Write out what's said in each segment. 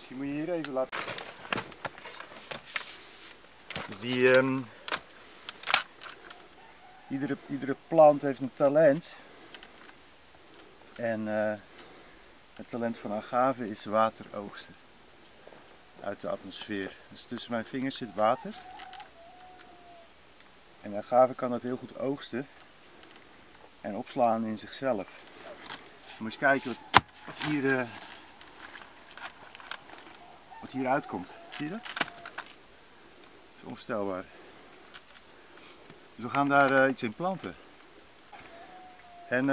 Misschien moet je hier even laten. Dus die, iedere plant heeft een talent. En het talent van agave is water oogsten. Uit de atmosfeer. Dus tussen mijn vingers zit water. En de agave kan dat heel goed oogsten. En opslaan in zichzelf. Dan moet je kijken wat hier uitkomt. Zie je dat? Dat is onvoorstelbaar. Dus we gaan daar iets in planten. En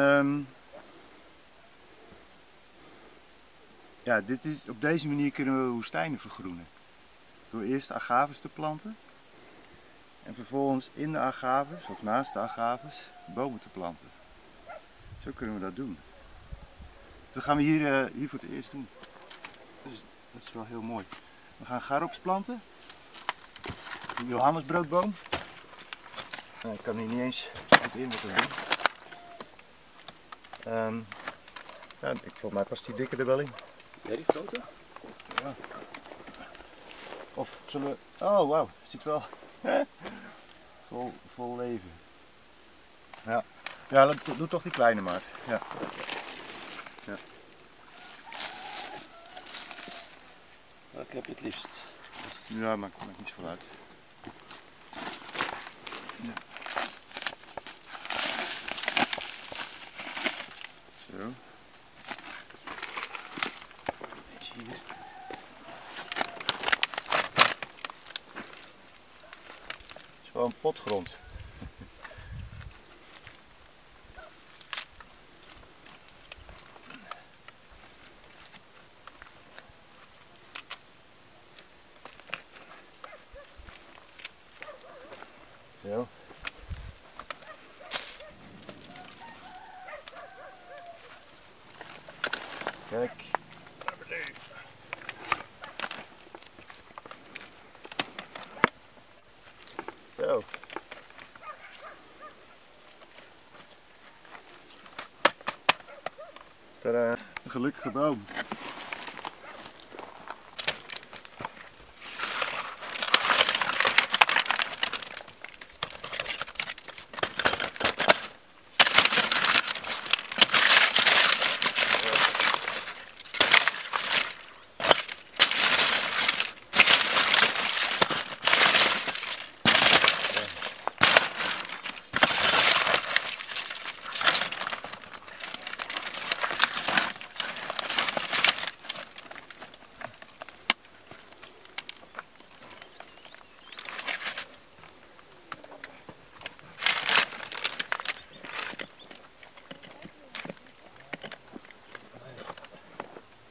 ja, op deze manier kunnen we woestijnen vergroenen. Door eerst agaves te planten. En vervolgens in de agaves, of naast de agaves, bomen te planten. Zo kunnen we dat doen. Dus dat gaan we hier voor het eerst doen. Dus dat is wel heel mooi. We gaan garops planten. Een Johannesbroodboom. Nou, ik kan hier niet eens goed in wat we doen. Ja, volgens mij past die dikke er wel in. Ja, die grote? Ja. Of zullen we... Oh wauw, het zit wel vol leven. Ja, ja, doe toch die kleine maar. Ja. Ja. Welke heb je het liefst? Ja, maakt niet zoveel uit. Ja. Zo. Eentje hier. Het is wel een potgrond. Zo. Kijk. Zo. Tadaa. Een gelukkige boom.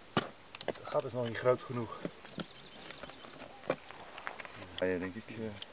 Het gat is nog niet groot genoeg. Ja, denk ik.